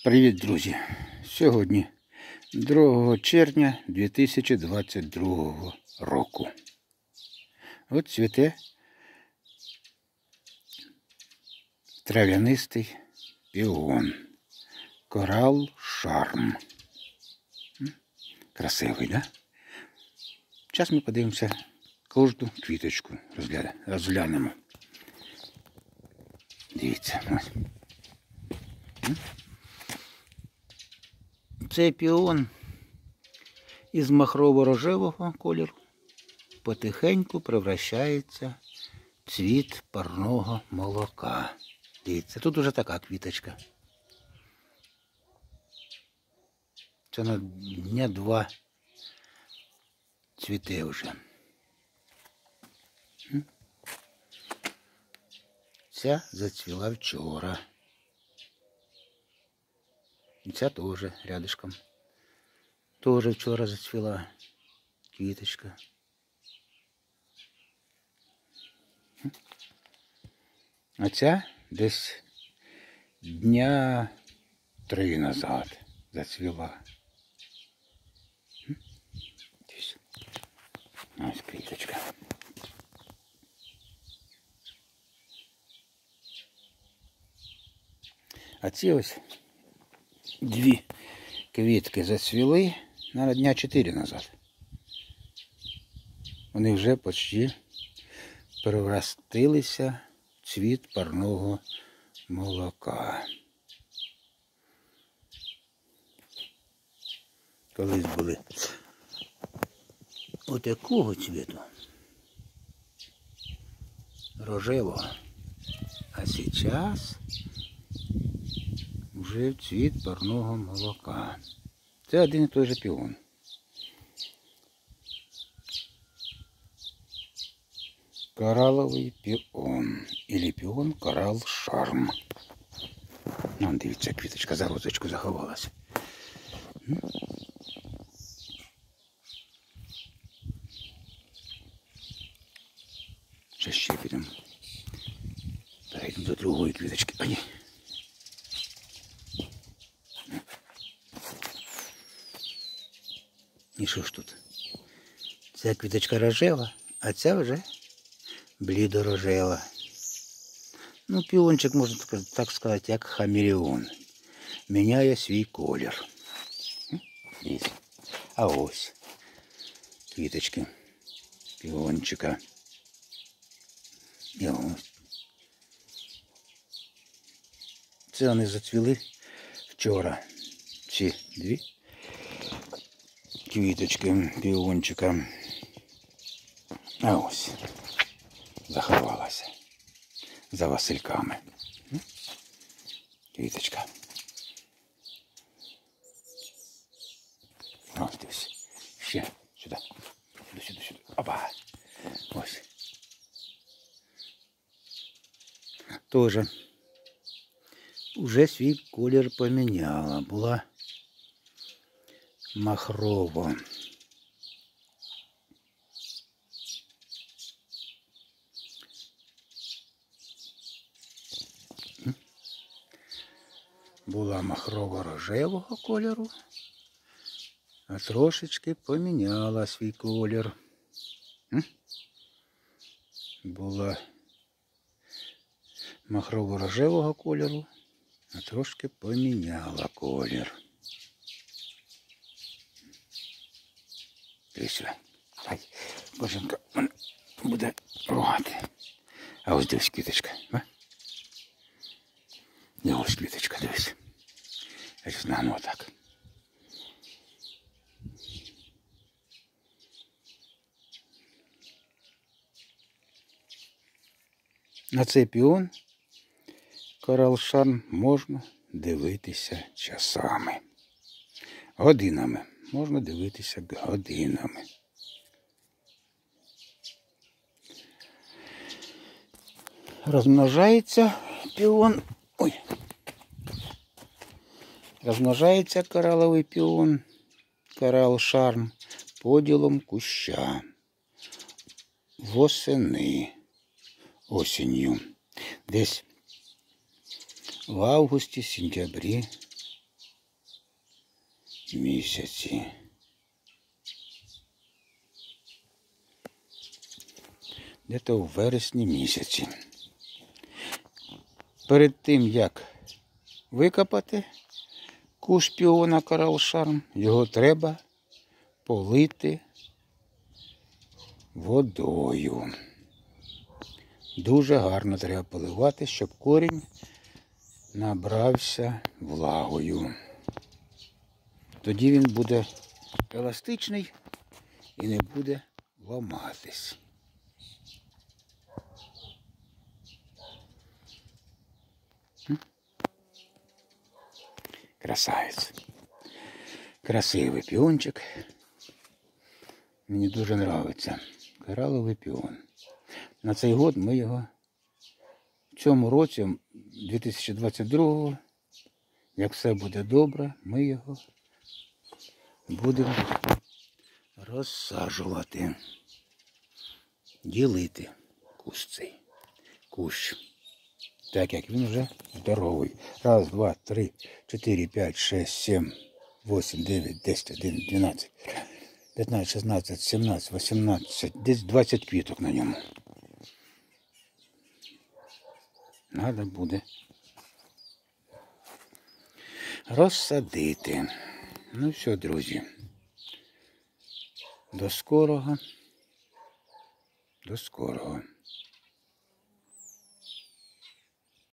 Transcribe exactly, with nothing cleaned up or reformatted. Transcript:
Привіт, друзі! Сьогодні другого червня дві тисячі двадцять другого року. От цвіте трав'янистий піон. Корал Шарм. Красивий, да? Зараз ми подивимося кожну квіточку, розглянемо. Дивіться. Ось. Цей піон із махрово-рожевого кольору потихеньку превращається в цвіт парного молока. Дивіться, тут уже така квіточка. Це на дня два цвіте вже. Ця зацвіла вчора. І ця теж рядышком. Тоже вчора зацвіла квіточка. А ця десь дня три назад зацвіла. Ось квіточка. А ці ось дві квітки зацвіли на дня чотири назад. Вони вже почти переростилися в цвіт парного молока. Колись були от якого цвіту? Рожевого. А зараз вже цвіт парного молока. Це один і той же піон. Кораловий піон. Ілі піон Корал Шарм. Ну, дивіться, квіточка за розочку заховалася. Ще ще підемо. Перейдемо до другої квіточки. Ай. І що ж тут? Ця квіточка рожева, а ця вже блідорожева. Ну, піончик, можна так сказати, як хамелеон. Міняє свій колір. А ось квіточки піончика. І ось. Це вони зацвіли вчора. Ці дві квіточки піончика. А ось заховалася за васильками. Квіточка. Ось дивись. Ще сюди. Сюди, сюди, сюди. Опа. Ось. Тоже уже свій колір поміняла. Була махрово. Була махрово-рожевого кольору, а трошечки поміняла свій колір. Була махрово-рожевого кольору, а трошки поміняла колір. Дивіться. Ай, боженька мене буде ругати. А ось дивись квіточка. А? І ось квіточка, дивись. Я ж знаю, ну отак. На цей піон Корал Шарм можна дивитися часами. Годинами. Можна дивитися годинами. Розмножається піон. Ой. Розмножається кораловий піон Корал Шарм поділом куща. Восени. Осінню. Десь в августі, сентябрі місяці. Десь у вересні місяці. Перед тим, як викопати кущ піона Coral Charm, його треба полити водою. Дуже гарно треба поливати, щоб корінь набрався влагою. Тоді він буде еластичний і не буде ламатись. Красавець. Красивий піончик. Мені дуже подобається. Кораловий піон. На цей год ми його в цьому році, дві тисячі двадцять другого, як все буде добре, ми його будемо розсаджувати. Ділити кущ цей. Кущ. Так як він вже здоровий. Раз, два, три, чотири, п'ять, шесть, сім, вісім, дев'ять, десять, одинадцять, дванадцять, п'ятнадцять, шістнадцять, сімнадцять, вісімнадцять, десь двадцять квіток на ньому. Надо буде розсадити. Ну все, друзі. До скорого. До скорого.